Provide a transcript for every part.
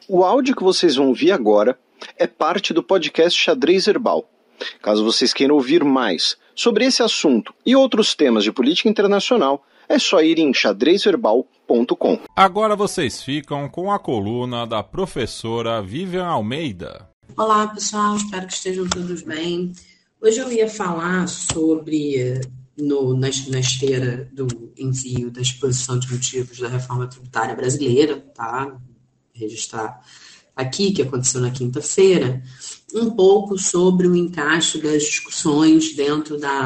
O áudio que vocês vão ouvir agora é parte do podcast Xadrez Herbal. Caso vocês queiram ouvir mais sobre esse assunto e outros temas de política internacional, é só ir em xadrezverbal.com. Agora vocês ficam com a coluna da professora Vivian Almeida. Olá pessoal, espero que estejam todos bem. Hoje eu ia falar sobre, na esteira do envio da exposição de motivos da reforma tributária brasileira, tá? Registrar aqui, que aconteceu na quinta-feira, um pouco sobre o encaixe das discussões dentro da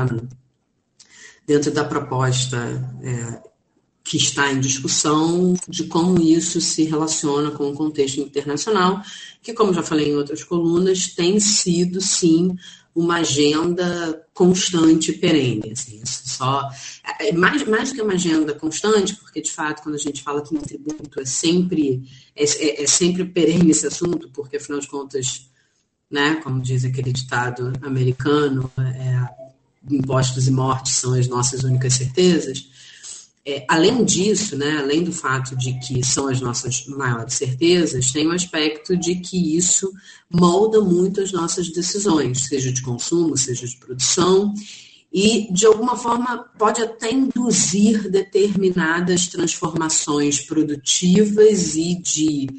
proposta que está em discussão, de como isso se relaciona com o contexto internacional, que, como já falei em outras colunas, tem sido, sim, uma agenda constante e perene. Assim, mais do que uma agenda constante, porque, de fato, quando a gente fala que em tributo é sempre perene esse assunto, porque, afinal de contas, né, como diz aquele ditado americano, impostos e mortes são as nossas únicas certezas. Além disso, né, além do fato de que são as nossas maiores certezas, tem um aspecto de que isso molda muito as nossas decisões, seja de consumo, seja de produção, e, de alguma forma, pode até induzir determinadas transformações produtivas e de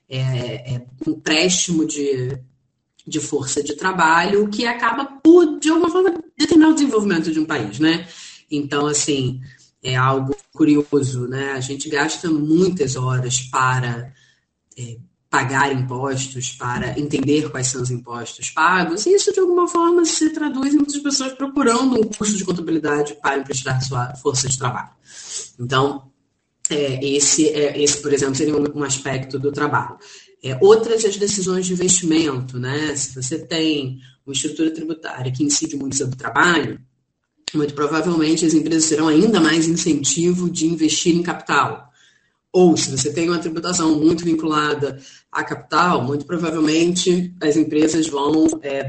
empréstimo de força de trabalho, que acaba por, de alguma forma, determinar o desenvolvimento de um país, né? Então, assim, é algo curioso, né? A gente gasta muitas horas para pagar impostos, para entender quais são os impostos pagos, e isso, de alguma forma, se traduz em muitas pessoas procurando um curso de contabilidade para emprestar sua força de trabalho. Então, esse, por exemplo, seria um aspecto do trabalho. Outras, as decisões de investimento, né? Se você tem uma estrutura tributária que incide muito sobre o trabalho, muito provavelmente as empresas terão ainda mais incentivo de investir em capital. Ou, se você tem uma tributação muito vinculada a capital, muito provavelmente as empresas vão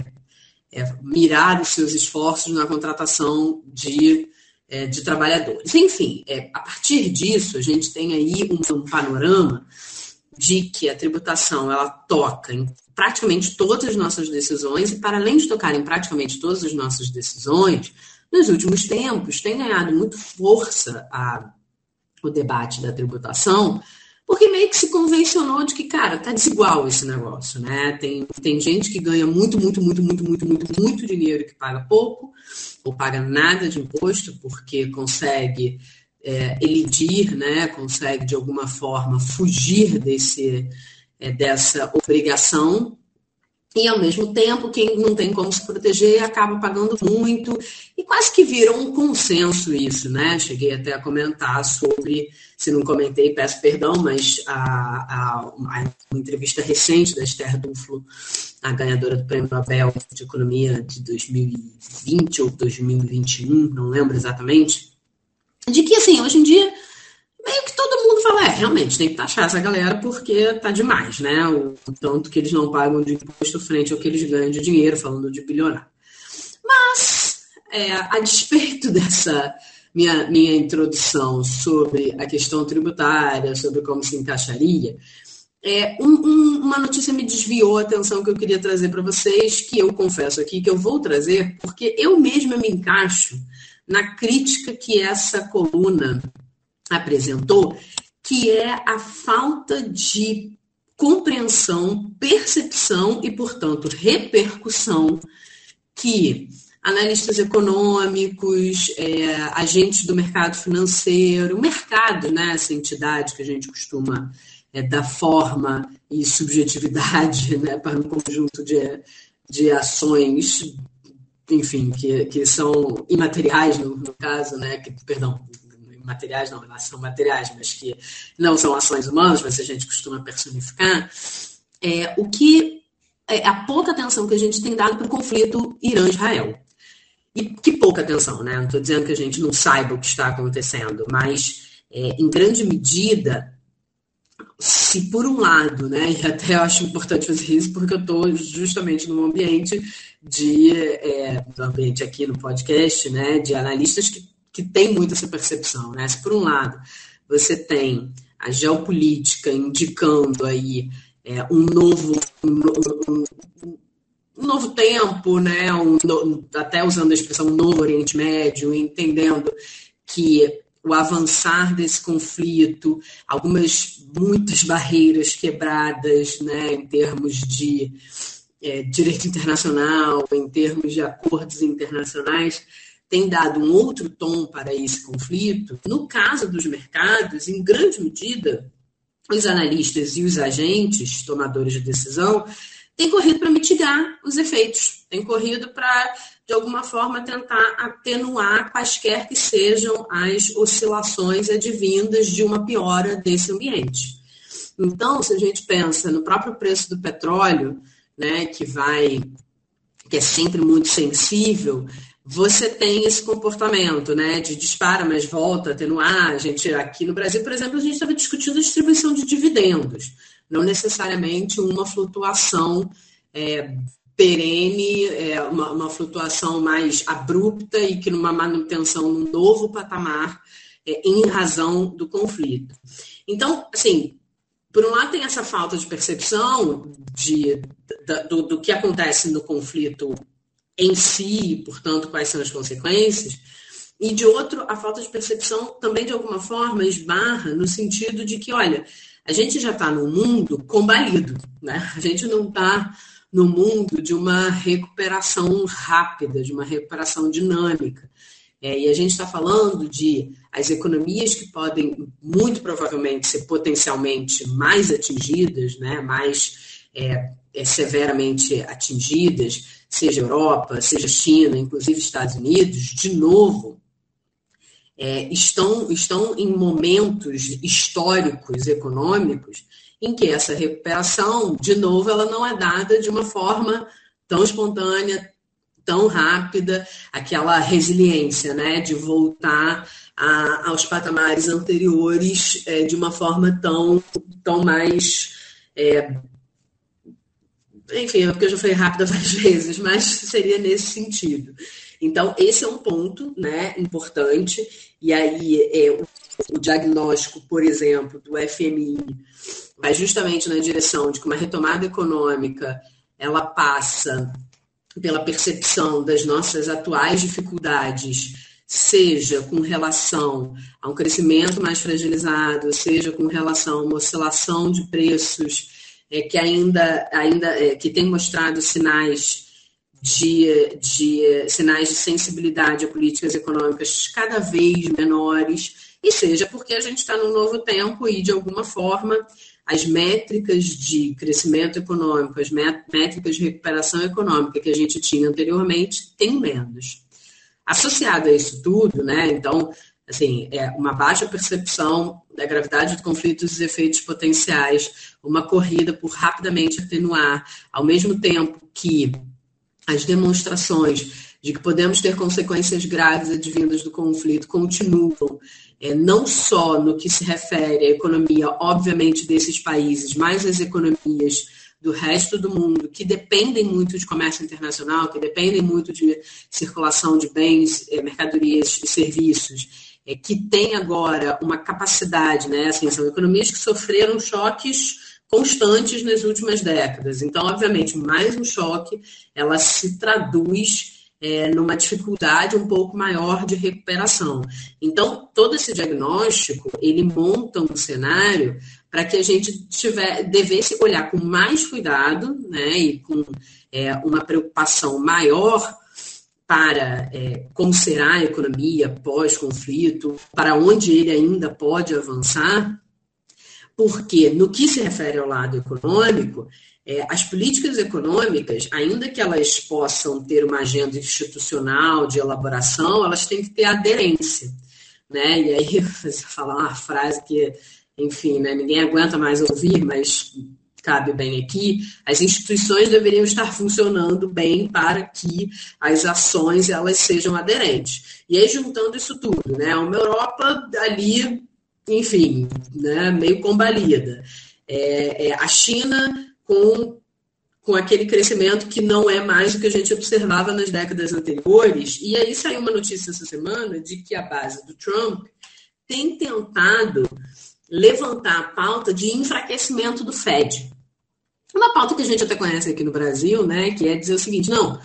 mirar os seus esforços na contratação de trabalhadores. Enfim, a partir disso, a gente tem aí um panorama de que a tributação ela toca em praticamente todas as nossas decisões e, para além de tocar em praticamente todas as nossas decisões, nos últimos tempos tem ganhado muito força o debate da tributação, porque meio que se convencionou de que, cara, tá desigual esse negócio, né? Tem gente que ganha muito dinheiro e que paga pouco, ou paga nada de imposto, porque consegue elidir, né? Consegue, de alguma forma, fugir dessa obrigação. E, ao mesmo tempo, quem não tem como se proteger acaba pagando muito. E quase que virou um consenso isso, né? Cheguei até a comentar sobre, se não comentei, peço perdão, mas uma entrevista recente da Esther Duflo, a ganhadora do Prêmio Nobel de Economia de 2020 ou 2021, não lembro exatamente, de que, assim, hoje em dia, meio que todo mundo fala, realmente, tem que taxar essa galera porque tá demais, né? O tanto que eles não pagam de imposto frente ao que eles ganham de dinheiro, falando de bilionário. Mas, a despeito dessa minha introdução sobre a questão tributária, sobre como se encaixaria, uma notícia me desviou a atenção que eu queria trazer para vocês, que eu confesso aqui que eu vou trazer, porque eu mesma me encaixo na crítica que essa coluna apresentou, que é a falta de compreensão, percepção e, portanto, repercussão que analistas econômicos, agentes do mercado financeiro, o mercado, né, essa entidade que a gente costuma dar forma e subjetividade, né, para um conjunto de ações, enfim, que são imateriais no caso, né, materiais não, elas são materiais, mas que não são ações humanas, mas a gente costuma personificar, a pouca atenção que a gente tem dado para o conflito Irã-Israel. E que pouca atenção, né? Não estou dizendo que a gente não saiba o que está acontecendo, mas, em grande medida, se por um lado, né, e até eu acho importante fazer isso, porque eu estou justamente num ambiente aqui no podcast, né, de analistas que tem muito essa percepção, né? Se por um lado você tem a geopolítica indicando aí um novo tempo, né? Até usando a expressão novo Oriente Médio, entendendo que o avançar desse conflito, muitas barreiras quebradas, né, em termos de direito internacional, em termos de acordos internacionais, tem dado um outro tom para esse conflito. No caso dos mercados, em grande medida, os analistas e os agentes, tomadores de decisão, têm corrido para mitigar os efeitos, têm corrido para, de alguma forma, tentar atenuar quaisquer que sejam as oscilações advindas de uma piora desse ambiente. Então, se a gente pensa no próprio preço do petróleo, né, que é sempre muito sensível, você tem esse comportamento, né, de dispara, mas volta, atenuar. Aqui no Brasil, por exemplo, a gente estava discutindo a distribuição de dividendos, não necessariamente uma flutuação perene, uma flutuação mais abrupta e que numa manutenção num novo patamar em razão do conflito. Então, assim, por um lado tem essa falta de percepção do que acontece no conflito em si, portanto, quais são as consequências, e de outro, a falta de percepção também, de alguma forma, esbarra no sentido de que, olha, a gente já está num mundo combalido, né? A gente não está no mundo de uma recuperação rápida, de uma recuperação dinâmica. E a gente está falando de as economias que podem, muito provavelmente, ser potencialmente mais atingidas, né? Mais severamente atingidas, seja Europa, seja China, inclusive Estados Unidos, de novo, estão em momentos históricos, econômicos, em que essa recuperação, de novo, ela não é dada de uma forma tão espontânea, tão rápida, aquela resiliência, né, de voltar aos patamares anteriores de uma forma tão mais... Enfim, é porque eu já falei rápida várias vezes, mas seria nesse sentido. Então, esse é um ponto, né, importante, e aí o diagnóstico, por exemplo, do FMI vai justamente na direção de que uma retomada econômica ela passa pela percepção das nossas atuais dificuldades, seja com relação a um crescimento mais fragilizado, seja com relação a uma oscilação de preços que ainda que tem mostrado sinais de sensibilidade a políticas econômicas cada vez menores, e seja porque a gente está num novo tempo e, de alguma forma, as métricas de crescimento econômico, as métricas de recuperação econômica que a gente tinha anteriormente, têm menos. Associado a isso tudo, né, então, assim, uma baixa percepção da gravidade do conflito e dos efeitos potenciais, uma corrida por rapidamente atenuar, ao mesmo tempo que as demonstrações de que podemos ter consequências graves advindas do conflito continuam, não só no que se refere à economia, obviamente, desses países, mas as economias do resto do mundo, que dependem muito de comércio internacional, que dependem muito de circulação de bens, mercadorias e serviços, que tem agora uma capacidade, né? Assim, são economias que sofreram choques constantes nas últimas décadas. Então, obviamente, mais um choque, ela se traduz numa dificuldade um pouco maior de recuperação. Então, todo esse diagnóstico, ele monta um cenário para que a gente devesse olhar com mais cuidado, né, e com uma preocupação maior para como será a economia pós-conflito, para onde ele ainda pode avançar, porque no que se refere ao lado econômico, as políticas econômicas, ainda que elas possam ter uma agenda institucional de elaboração, elas têm que ter aderência, né? E aí, vou falar uma frase que, enfim, né, ninguém aguenta mais ouvir, mas cabe bem aqui, as instituições deveriam estar funcionando bem para que as ações elas sejam aderentes. E aí, juntando isso tudo, né? Uma Europa ali, enfim, né, meio combalida. A China com aquele crescimento que não é mais o que a gente observava nas décadas anteriores. E aí saiu uma notícia essa semana de que a base do Trump tem tentado levantar a pauta de enfraquecimento do Fed, uma pauta que a gente até conhece aqui no Brasil, né, que é dizer o seguinte, não,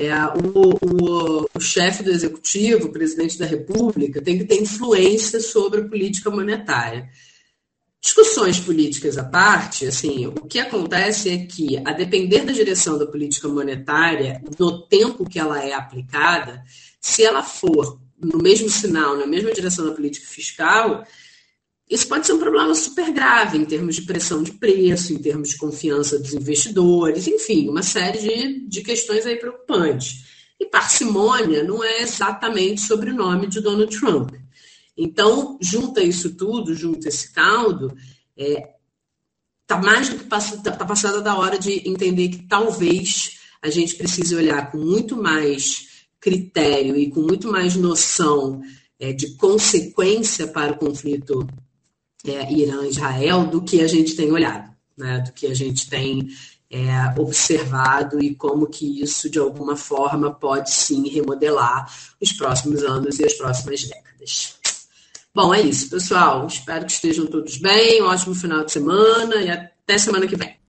o chefe do executivo, o presidente da República, tem que ter influência sobre a política monetária. Discussões políticas à parte, assim, o que acontece é que, a depender da direção da política monetária, no tempo que ela é aplicada, se ela for no mesmo sinal, na mesma direção da política fiscal, isso pode ser um problema super grave em termos de pressão de preço, em termos de confiança dos investidores, enfim, uma série de questões aí preocupantes. E parcimônia não é exatamente sobrenome de Donald Trump. Então, junta isso tudo, junta esse caldo, está mais do que tá passada da hora de entender que talvez a gente precise olhar com muito mais critério e com muito mais noção de consequência para o conflito Irã-Israel do que a gente tem olhado, né? Do que a gente tem observado e como que isso, de alguma forma, pode sim remodelar os próximos anos e as próximas décadas. Bom, é isso, pessoal. Espero que estejam todos bem. Um ótimo final de semana e até semana que vem.